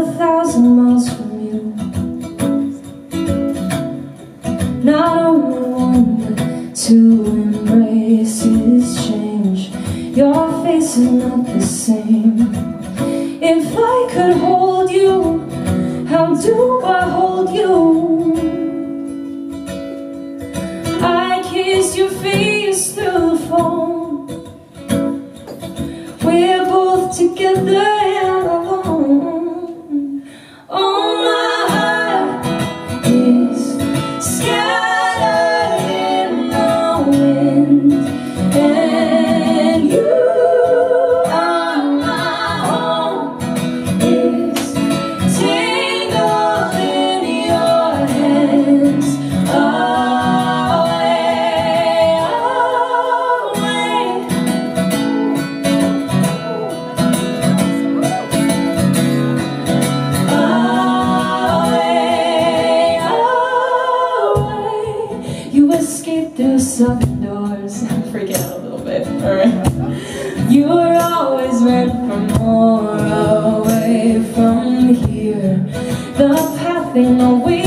1,000 miles from you. Not only one, but two embraces change. Your face is not the same. If I could hold you, how do I hold you? I kiss your face through the phone. We're both together and alone. Oh, my heart is scattered in the wind, and you are my home. Is tangled in your hands. You escaped through southern doors. Freak out a little bit, alright. You were always meant for more, away from here. The path ain't no way.